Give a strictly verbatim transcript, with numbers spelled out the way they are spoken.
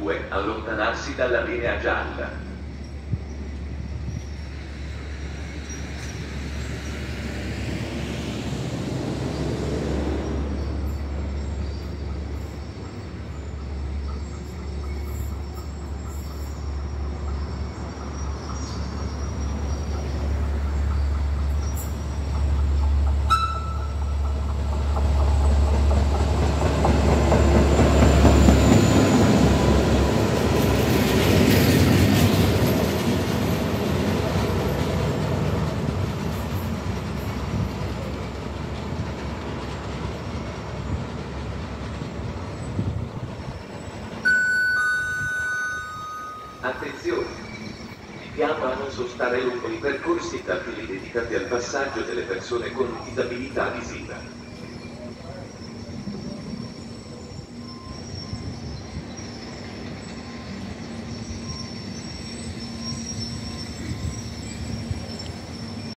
due, allontanarsi dalla linea gialla. Attenzione! Vi chiamo a non sostare lungo i percorsi tattili dedicati al passaggio delle persone con disabilità visiva.